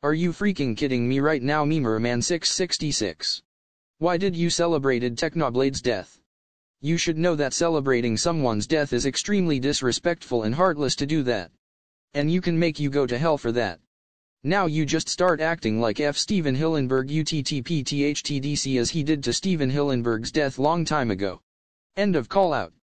Are you freaking kidding me right now, MemerMan666? Why did you celebrated Technoblade's death? You should know that celebrating someone's death is extremely disrespectful and heartless to do that. And you can make you go to hell for that. Now you just start acting like F. Steven Hillenburg UTTPTHTDC as he did to Steven Hillenburg's death long time ago. End of call out.